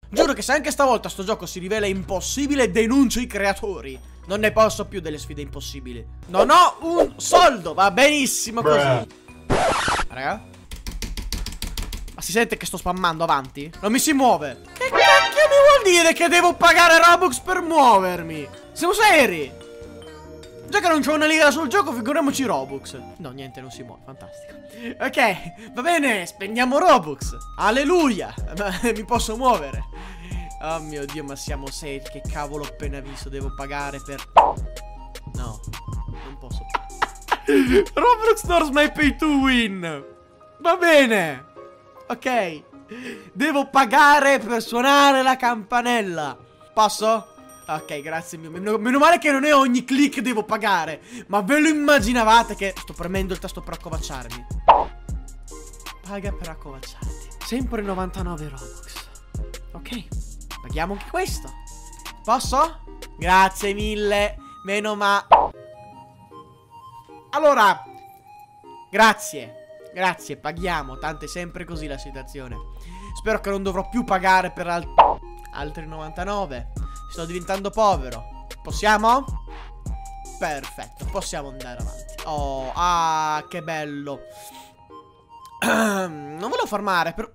Giuro che se anche stavolta sto gioco si rivela impossibile, denuncio i creatori. Non ne posso più delle sfide impossibili. Non ho un soldo, va benissimo così. Raga, ma si sente che sto spammando avanti? Non mi si muove. Che cacchio mi vuol dire che devo pagare Robux per muovermi? Siamo seri? Già che non c'ho una lira sul gioco, figuriamoci Robux. No, niente, non si muove, fantastico. Ok, va bene, spendiamo Robux. Alleluia, mi posso muovere. Oh mio Dio, ma siamo seri. Che cavolo ho appena visto, devo pagare per... No, non posso. Roblox Stores my pay to win. Va bene. Ok, devo pagare per suonare la campanella. Posso? Ok, grazie mio. Meno male che non è ogni click devo pagare. Ma ve lo immaginavate che... Sto premendo il tasto per accovacciarmi. Paga per accovacciarti. Sempre 99 Robux. Ok, paghiamo anche questo. Posso? Grazie mille. Meno ma... Allora, grazie. Grazie, paghiamo. Tanto è sempre così la situazione. Spero che non dovrò più pagare per altri 99. Sto diventando povero. Possiamo? Perfetto, possiamo andare avanti. Oh, ah, che bello. Non volevo farmare, però...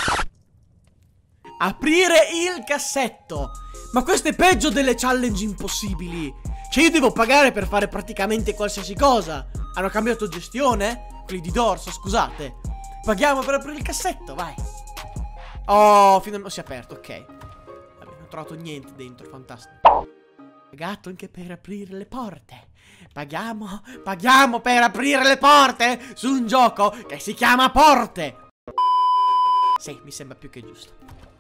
Aprire il cassetto. Ma questo è peggio delle challenge impossibili. Cioè io devo pagare per fare praticamente qualsiasi cosa. Hanno cambiato gestione? Quelli di dorso, scusate. Paghiamo per aprire il cassetto, vai. Oh, finalmente si è aperto, ok. Vabbè, non ho trovato niente dentro, fantastico. Pagato anche per aprire le porte. Paghiamo per aprire le porte su un gioco che si chiama Porte. Sì, mi sembra più che giusto.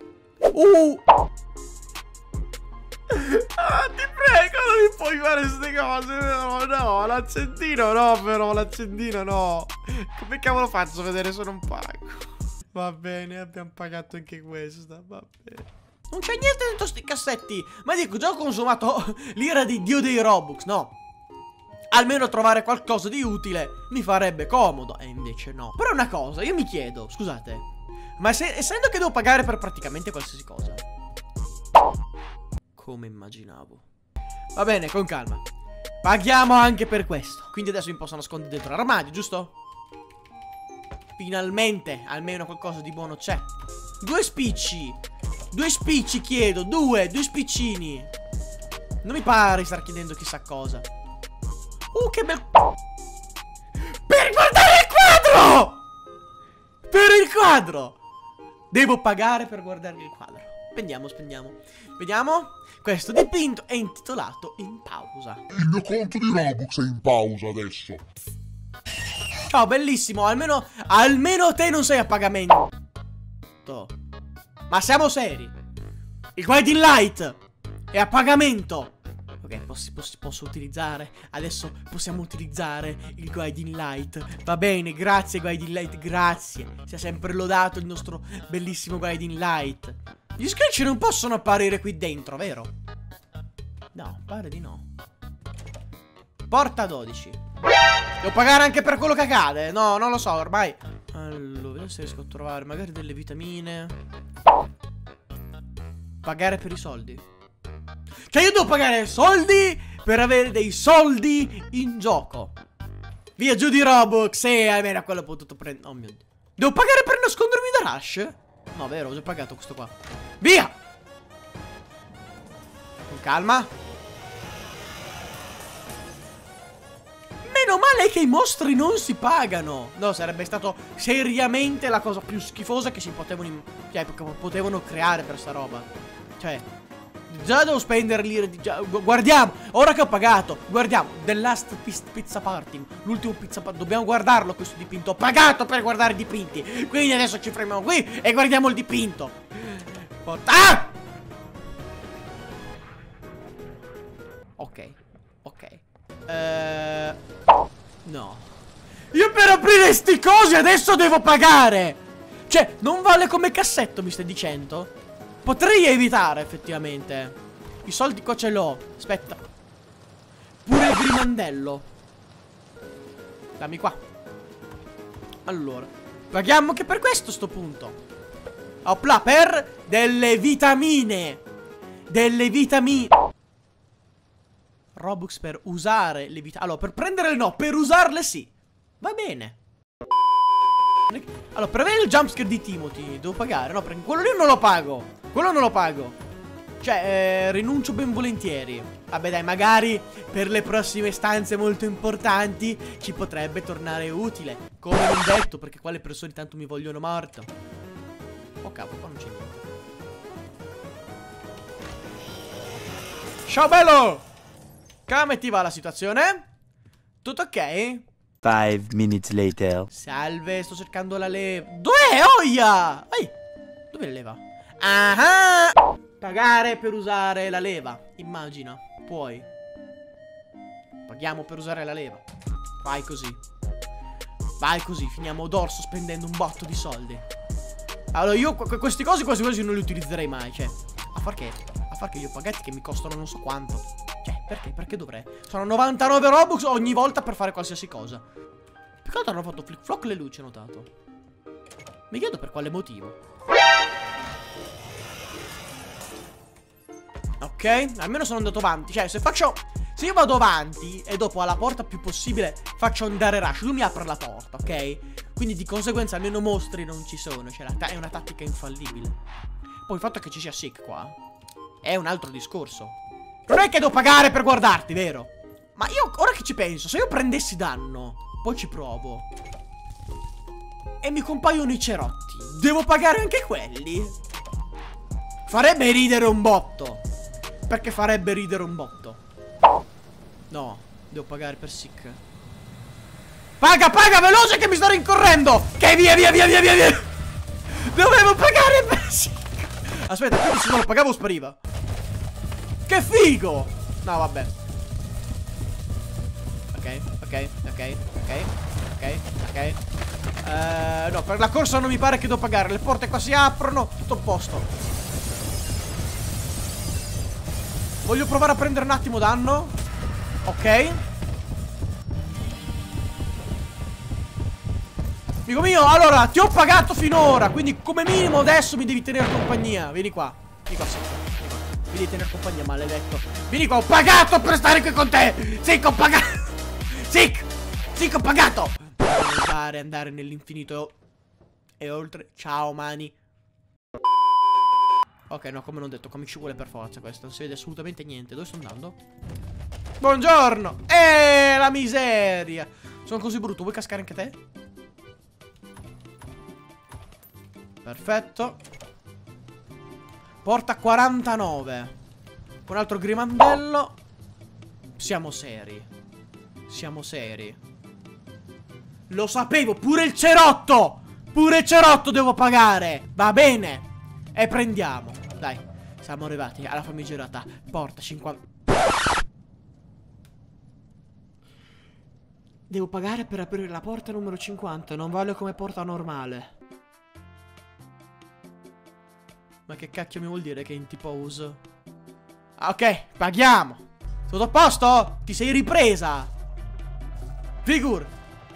Ah, ti prego, non mi puoi fare queste cose. No, l'accendino no, però l'accendino no. Come cavolo faccio a vedere se non pago? Va bene, abbiamo pagato anche questa, va bene. Non c'è niente dentro sti cassetti. Ma dico, già ho consumato l'ira di Dio dei Robux, no? Almeno trovare qualcosa di utile mi farebbe comodo. E invece no. Però una cosa, io mi chiedo, scusate, ma essendo che devo pagare per praticamente qualsiasi cosa, come immaginavo. Va bene, con calma. Paghiamo anche per questo. Quindi adesso mi posso nascondere dentro l'armadio, giusto? Finalmente, almeno qualcosa di buono c'è. 2 spicci. 2 spicci chiedo, 2 spiccini. Non mi pare star chiedendo chissà cosa. Che bel... Per guardare il quadro! Per il quadro! Devo pagare per guardare il quadro. Spendiamo. Vediamo. Questo dipinto è intitolato In pausa. Il mio conto di Robux è in pausa adesso. Ciao, bellissimo. Almeno te non sei a pagamento. Ma siamo seri. Il Guiding Light è a pagamento. Ok, posso utilizzare. Adesso possiamo utilizzare il Guiding Light. Va bene, grazie Guiding Light, grazie. Sia sempre lodato il nostro bellissimo Guiding Light. Gli scratch non possono apparire qui dentro, vero? No, pare di no. Porta 12. Devo pagare anche per quello che accade? No, non lo so, ormai. Allora, vediamo se riesco a trovare magari delle vitamine. Pagare per i soldi. Cioè io devo pagare soldi per avere dei soldi in gioco. Via giù di Robux. Almeno quello ho potuto prendere. Oh mio Dio. Devo pagare per nascondermi da Rush? No, vero, ho già pagato questo qua. Via! Con calma. Meno male che i mostri non si pagano. No, sarebbe stato seriamente la cosa più schifosa che si potevano creare per sta roba. Cioè, già devo spendere lire di... Guardiamo, ora che ho pagato, guardiamo The Last Pizza Party, l'ultimo pizza party. Dobbiamo guardarlo questo dipinto. Ho pagato per guardare i dipinti. Quindi adesso ci fermiamo qui e guardiamo il dipinto. Ah! Ok. No. Io per aprire sti cosi adesso devo pagare. Cioè, non vale come cassetto, mi stai dicendo? Potrei evitare, effettivamente. I soldi qua ce l'ho. Aspetta. Pure il grimandello. Dammi qua. Allora, paghiamo anche per questo sto punto. Opla, per delle vitamine. Delle vitamine. Robux per usare le vitamine. Allora, per prenderle no, per usarle sì. Va bene. Allora, per avere il jumpscare di Timothy devo pagare, no? Perché quello lì non lo pago. Quello non lo pago. Cioè, rinuncio ben volentieri. Vabbè dai, magari per le prossime stanze molto importanti ci potrebbe tornare utile. Come non detto, perché qua le persone tanto mi vogliono morto. Oh cavolo, qua non c'è niente. Ciao bello! Come ti va la situazione? Tutto ok? 5 minutes later. Salve, sto cercando la leva. Dov'è? Oia! Ehi, dov'è la leva? Ah! Pagare per usare la leva. Immagina, puoi. Paghiamo per usare la leva. Vai così. Vai così, finiamo dorso spendendo un botto di soldi. Allora io queste cose quasi quasi non le utilizzerei mai. Cioè, a far che? A far che li ho pagati che mi costano non so quanto. Cioè, perché? Perché dovrei? Sono 99 Robux ogni volta per fare qualsiasi cosa. Più che altro hanno fatto flick flock le luci, ho notato. Mi chiedo per quale motivo. Ok, almeno sono andato avanti. Cioè, se io vado avanti e dopo alla porta più possibile faccio andare rush, lui mi apre la porta, ok? Quindi di conseguenza almeno mostri non ci sono. Cioè, è una tattica infallibile. Poi il fatto che ci sia Sick qua è un altro discorso. Non è che devo pagare per guardarti, vero? Ma io, ora che ci penso, se io prendessi danno, poi ci provo e mi compaiono i cerotti, devo pagare anche quelli? Farebbe ridere un botto. Perché farebbe ridere un botto. No, devo pagare per Sick. Paga, paga, veloce che mi sto rincorrendo. Che via. Dovevo pagare per Sick. Aspetta, quindi se non lo pagavo spariva. Che figo. No, vabbè. Ok. No, per la corsa non mi pare che devo pagare. Le porte qua si aprono, tutto a posto. Voglio provare a prendere un attimo danno. Ok. Amico mio, allora, ti ho pagato finora, quindi come minimo adesso mi devi tenere compagnia. Vieni qua. Vieni qua, sì. Mi devi tenere compagnia, maledetto. Vieni qua, ho pagato per stare qui con te. Sick, ho pagato. Sick, ho pagato. Andare nell'infinito e oltre. Ciao, mani. Ok, no, come non detto, come ci vuole per forza questo. Non si vede assolutamente niente. Dove sto andando? Buongiorno. La miseria. Sono così brutto. Vuoi cascare anche te? Perfetto. Porta 49. Un altro grimandello. Siamo seri. Siamo seri. Lo sapevo, pure il cerotto. Pure il cerotto devo pagare. Va bene. E prendiamo. Dai, siamo arrivati alla famigerata porta 50. Devo pagare per aprire la porta numero 50. Non vale come porta normale. Ma che cacchio mi vuol dire che in T-pose? Ah, ok, paghiamo. Tutto a posto? Ti sei ripresa? Figure.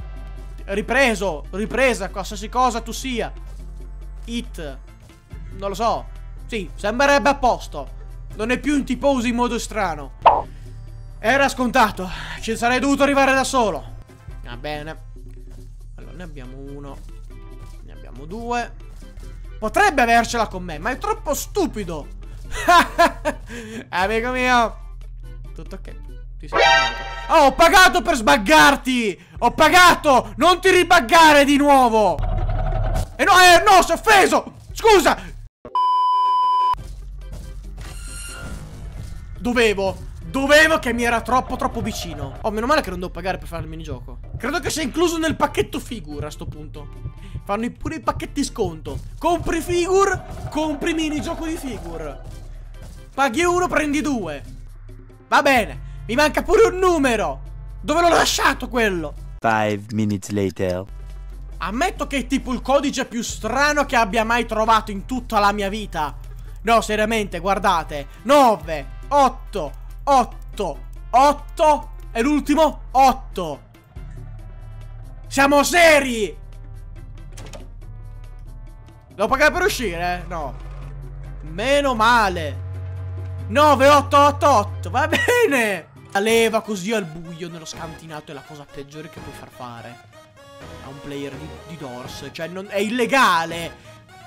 Ripresa, qualsiasi cosa tu sia. It. Non lo so. Sì, sembrerebbe a posto. Non è più in T-pose in modo strano. Era scontato. Ci sarei dovuto arrivare da solo. Va bene. Allora, ne abbiamo uno. Ne abbiamo due. Potrebbe avercela con me, ma è troppo stupido. Amico mio. Tutto ok. Ti sei fermato. Oh, ho pagato per sbaggarti. Ho pagato. Non ti ribaggare di nuovo. E no, si è offeso. Scusa. Dovevo che mi era troppo vicino. Oh, meno male che non devo pagare per fare il minigioco. Credo che sia incluso nel pacchetto figure a sto punto. Fanno pure i pacchetti sconto. Compri figure, compri minigioco di figure. Paghi uno, prendi due. Va bene. Mi manca pure un numero. Dove l'ho lasciato quello? 5 minutes later. Ammetto che è tipo il codice più strano che abbia mai trovato in tutta la mia vita. No, seriamente, guardate. 9, 8, 8 e l'ultimo 8. Siamo seri. Devo pagare per uscire? No. Meno male. 9888, va bene. La leva così al buio nello scantinato è la cosa peggiore che puoi far fare a un player di Doors. Cioè è illegale.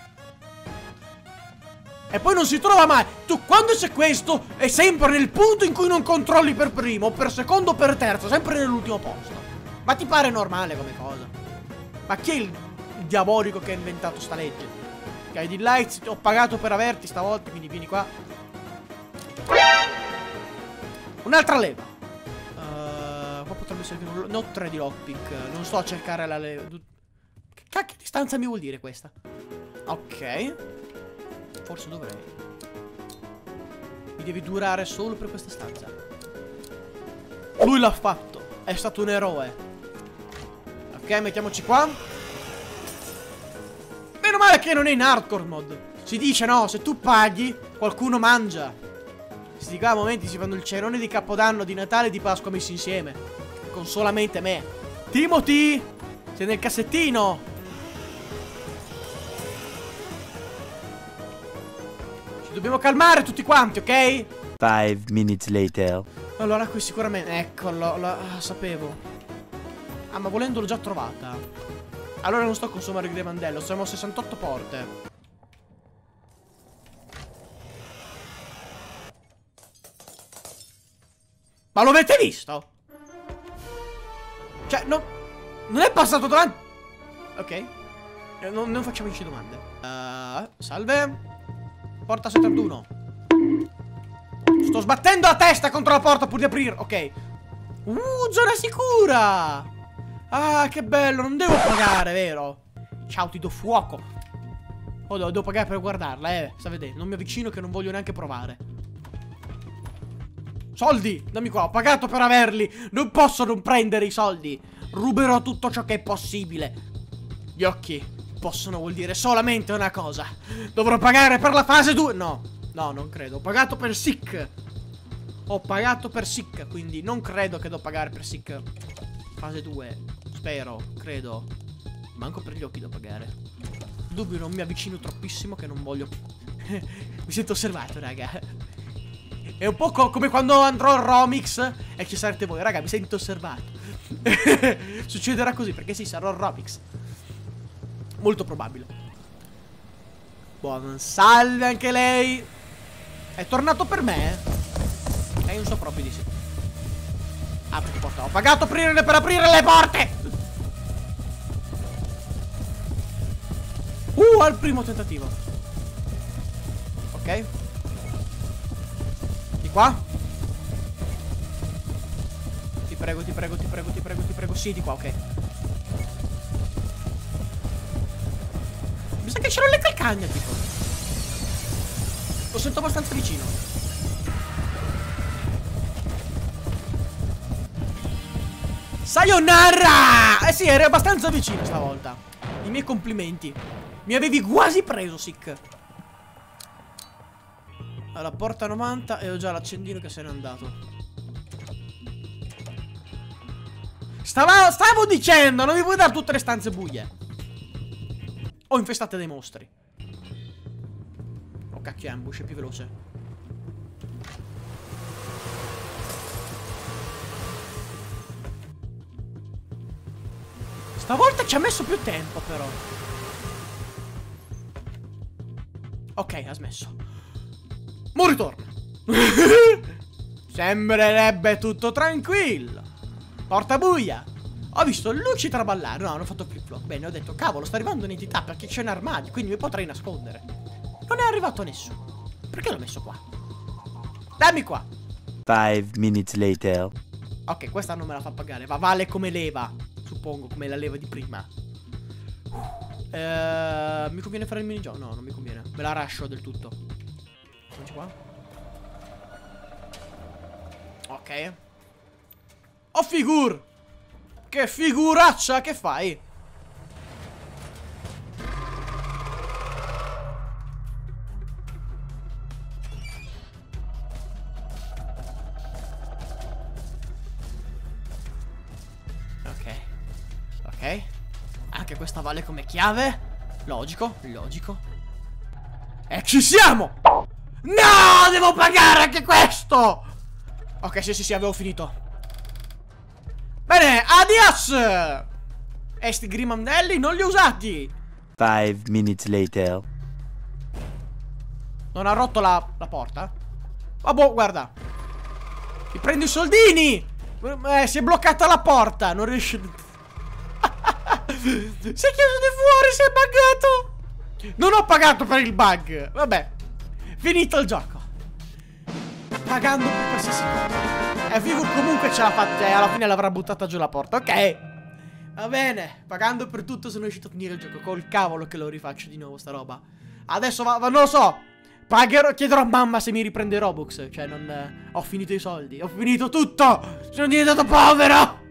E poi non si trova mai. Tu quando c'è questo è sempre nel punto in cui non controlli per primo, per secondo o per terzo, sempre nell'ultimo posto. Ma ti pare normale come cosa? Ma chi è il diabolico che ha inventato sta legge? Guiding Lights, ho pagato per averti stavolta, quindi vieni qua. Un'altra leva. Qua potrebbe servire un... Ne ho 3 di lockpick. Non sto a cercare la leva. Che cacchio di stanza mi vuol dire questa? Ok. Forse dovrei. Mi devi durare solo per questa stanza. Lui l'ha fatto. È stato un eroe. Ok, mettiamoci qua. Meno male che non è in hardcore mod. Si dice no, se tu paghi qualcuno mangia. Sti qua momenti si fanno il cenone di Capodanno, di Natale e di Pasqua messi insieme. Con solamente me. Timothy, sei nel cassettino. Ci dobbiamo calmare tutti quanti, ok? 5 minutes later. Allora qui sicuramente... Eccolo, sapevo. Ah, ma volendo l'ho già trovata. Allora non sto a consumare il gremandello. Siamo a 68 porte. Ma lo avete visto? Cioè, no, non è passato davanti. Ok. Non facciamoci domande. Salve. Porta 71. Sto sbattendo la testa contro la porta pur di aprire. Ok. Zona sicura. Ah, che bello. Non devo pagare, vero? Ciao, ti do fuoco. Oh, devo pagare per guardarla, sta vedendo. Non mi avvicino che non voglio neanche provare. Soldi, dammi qua, ho pagato per averli. Non posso non prendere i soldi. Ruberò tutto ciò che è possibile. Gli occhi possono vuol dire solamente una cosa. Dovrò pagare per la fase 2. No, no, non credo. Ho pagato per Sick. Ho pagato per Sick, quindi non credo che devo pagare per Sick. Fase 2. Spero, credo. Manco per gli occhi devo pagare. Dubbio non mi avvicino troppissimo che non voglio. Mi sento osservato, raga. È un po' come quando andrò al Romix e ci sarete voi. Raga, mi sento osservato. Succederà così perché sì, sarò al Romix. Molto probabile. Buon salve anche lei. È tornato per me? Non so proprio di sì. Apri la porta. Ho pagato per aprire le porte. Al primo tentativo. Ok. Qua? Ti prego, ti prego, ti prego, ti prego, ti prego. Sì, di qua, ok. Mi sa che c'erano le calcagna, tipo. Lo sento abbastanza vicino. Sayonara! Eh sì, eri abbastanza vicino stavolta. I miei complimenti. Mi avevi quasi preso, Sick. Alla porta 90 e ho già l'accendino che se n'è andato. Stavo dicendo, non mi puoi dare tutte le stanze buie. O infestate dai mostri. Oh cacchio, ambush è più veloce. Stavolta ci ha messo più tempo però. Ok, ha smesso. Mo' ritorna. Sembrerebbe tutto tranquillo. Porta buia. Ho visto luci traballare. No, hanno fatto flip flop. Bene, ho detto, cavolo, sta arrivando un'entità perché c'è un armadio, quindi mi potrei nascondere. Non è arrivato nessuno. Perché l'ho messo qua? Dammi qua. 5 minutes later. Ok, questa non me la fa pagare. Vale come leva. Suppongo, come la leva di prima. Mi conviene fare il minigioco? No, non mi conviene. Me la rascio del tutto. Qua. Ok. Oh figur. Che figuraccia che fai? Ok. Ok. Anche questa vale come chiave. Logico, logico. E ci siamo! No, devo pagare anche questo! Ok, sì, avevo finito. Bene, adios! E sti grimandelli non li ho usati! 5 minutes later. Non ha rotto la porta? Vabbè, guarda. Mi prendo i soldini! Si è bloccata la porta, non riesce... Si è chiuso di fuori, si è buggato! Non ho pagato per il bug! Vabbè, finito il gioco. Pagando per qualsiasi cosa. E Vivo comunque ce l'ha fatta e alla fine l'avrà buttata giù la porta, ok? Va bene, pagando per tutto sono riuscito a finire il gioco. Col cavolo che lo rifaccio di nuovo sta roba. Adesso non lo so. Chiederò a mamma se mi riprende Robux. Cioè non... ho finito i soldi. Ho finito tutto. Sono diventato povero.